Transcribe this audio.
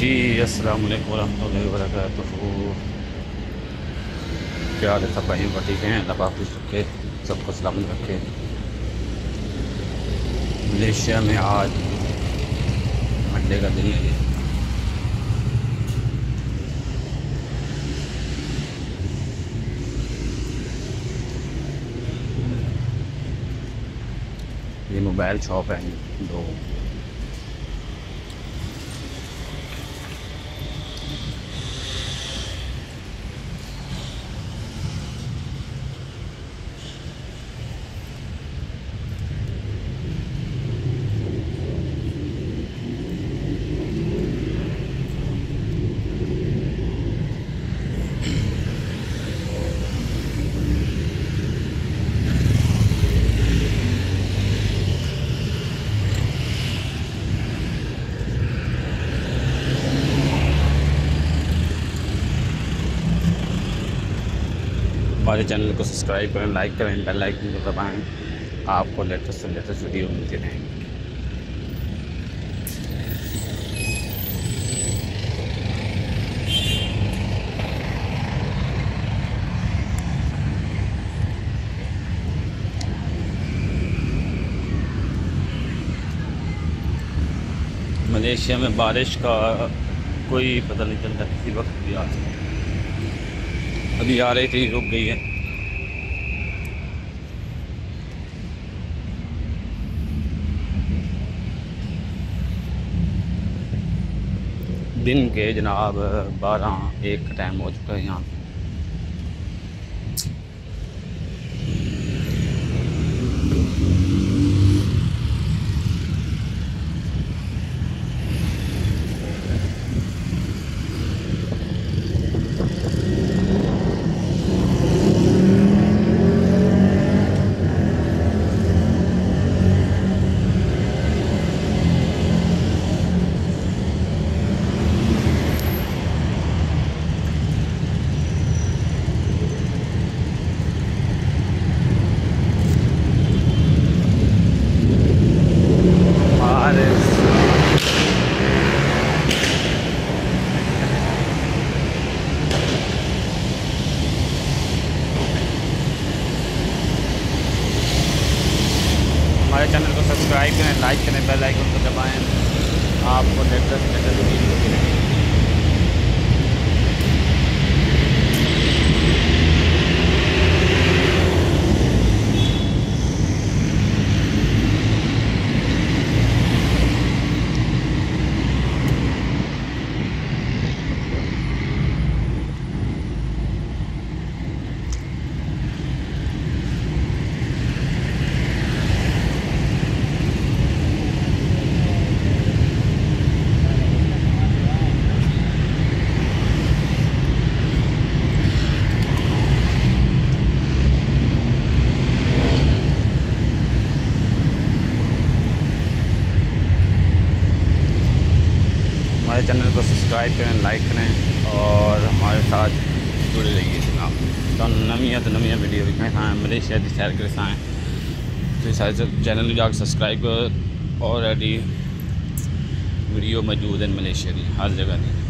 जी अस्सलाम वालेकुम वरहमतुल्लाहि वबरकातुहू। क्या हाल है सब भाइयों का? ठीक हैं? अल्लाह पाक खुश रखे, सबको सलामत रखे। मलेशिया में आज मंडे का दिन है। ये मोबाइल शॉप है दो। हमारे चैनल को सब्सक्राइब करें, लाइक करें, बेल आइकन को दबाएं। आपको लेटेस्ट से लेटेस्ट वीडियो मिलती रहेंगी। मलेशिया में बारिश का कोई पता नहीं चलता, किसी वक्त भी आ सकती है। अभी आ रही थी, रुक गई है। दिन के जनाब 12-1 का टाइम हो चुका है यहाँ पे। हमारे चैनल को सब्सक्राइब करें, लाइक करें, बेल आइकन को दबाएं। आपको लेटेस्ट वीडियो मिलती रहेगी। हमारे चैनल को सब्सक्राइब करें, लाइक करें और हमारे साथ जुड़े रहिए जनाब। तो नवी वीडियो भी खाएँ मलेशिया की सैर कर आए तो सारे चैनल को जाकर सब्सक्राइब करो। ऑलरेडी वीडियो मौजूद है मलेशिया की हर जगह की।